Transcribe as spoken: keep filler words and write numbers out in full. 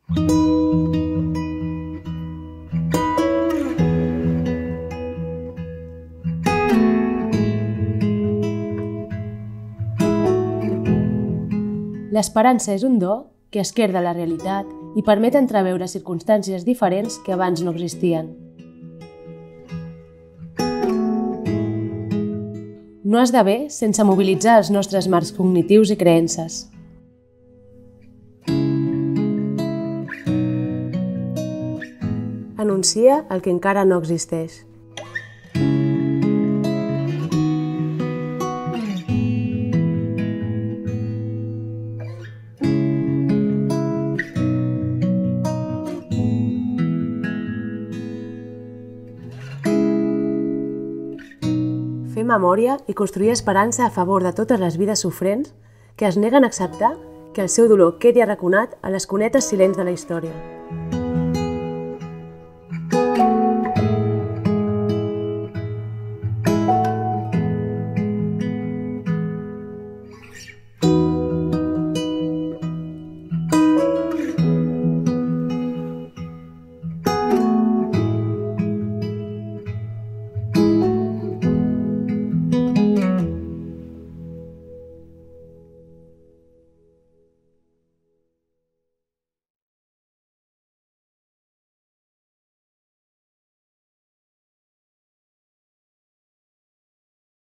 L'esperança és un do que esquerda la realitat i permet entreveure circumstàncies diferents que abans no existien. No esdevé sense mobilitzar els nostres marcs cognitius i creences. Anuncia el que encara no existeix. Fer memòria i construir esperança a favor de totes les vides sofrents que es neguen a acceptar que el seu dolor quedi arraconat a les cunetes silents de la història.